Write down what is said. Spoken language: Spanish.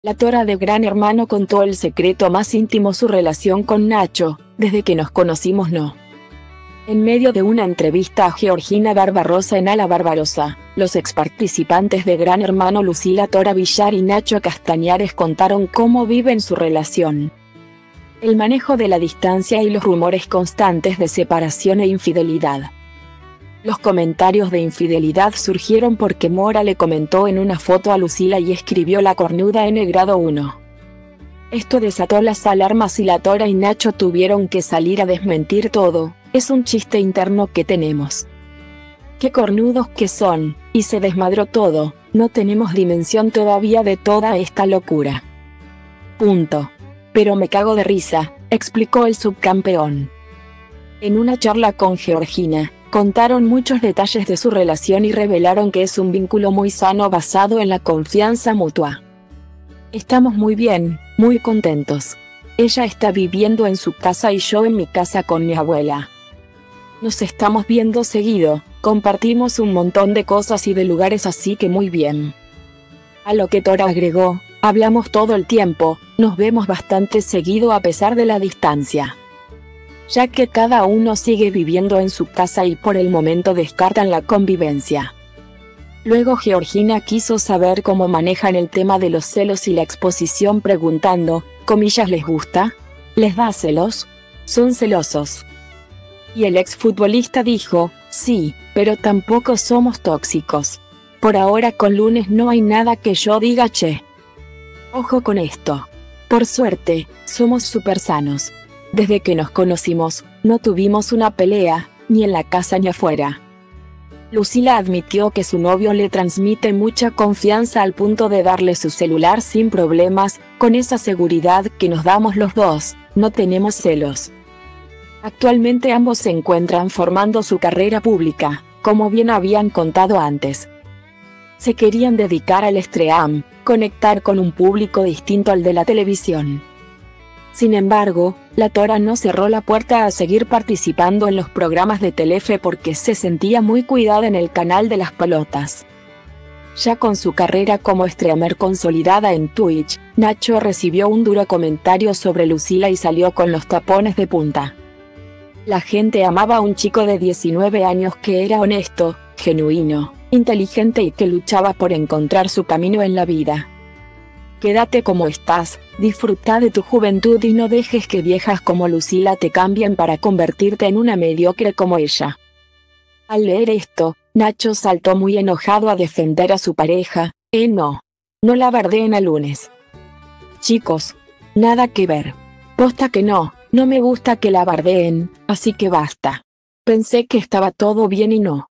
La Tora de Gran Hermano contó el secreto más íntimo, su relación con Nacho, desde que nos conocimos no. En medio de una entrevista a Georgina Barbarosa en A la Barbarosa, los exparticipantes de Gran Hermano Lucila Tora Villar y Nacho Castañares contaron cómo viven su relación. El manejo de la distancia y los rumores constantes de separación e infidelidad. Los comentarios de infidelidad surgieron porque Mora le comentó en una foto a Lucila y escribió la cornuda N grado 1. Esto desató las alarmas y la Tora y Nacho tuvieron que salir a desmentir todo. Es un chiste interno que tenemos. Qué cornudos que son, y se desmadró todo, no tenemos dimensión todavía de toda esta locura. Punto. Pero me cago de risa, explicó el subcampeón. En una charla con Georgina, contaron muchos detalles de su relación y revelaron que es un vínculo muy sano basado en la confianza mutua. Estamos muy bien, muy contentos. Ella está viviendo en su casa y yo en mi casa con mi abuela. Nos estamos viendo seguido, compartimos un montón de cosas y de lugares, así que muy bien. A lo que Tora agregó, hablamos todo el tiempo, nos vemos bastante seguido a pesar de la distancia. Ya que cada uno sigue viviendo en su casa y por el momento descartan la convivencia. Luego Georgina quiso saber cómo manejan el tema de los celos y la exposición preguntando, comillas, ¿les gusta? ¿Les da celos? ¿Son celosos? Y el exfutbolista dijo, sí, pero tampoco somos tóxicos. Por ahora con Lunes no hay nada que yo diga che. Ojo con esto. Por suerte, somos súper sanos. Desde que nos conocimos, no tuvimos una pelea, ni en la casa ni afuera. Lucila admitió que su novio le transmite mucha confianza al punto de darle su celular sin problemas, con esa seguridad que nos damos los dos, no tenemos celos. Actualmente ambos se encuentran formando su carrera pública, como bien habían contado antes. Se querían dedicar al stream, conectar con un público distinto al de la televisión. Sin embargo, la Tora no cerró la puerta a seguir participando en los programas de Telefe porque se sentía muy cuidada en el canal de las pelotas. Ya con su carrera como streamer consolidada en Twitch, Nacho recibió un duro comentario sobre Lucila y salió con los tapones de punta. La gente amaba a un chico de 19 años que era honesto, genuino, inteligente y que luchaba por encontrar su camino en la vida. Quédate como estás, disfruta de tu juventud y no dejes que viejas como Lucila te cambien para convertirte en una mediocre como ella. Al leer esto, Nacho saltó muy enojado a defender a su pareja, no la bardeen a Lunes. Chicos, nada que ver. Posta que no me gusta que la bardeen, así que basta. Pensé que estaba todo bien y no.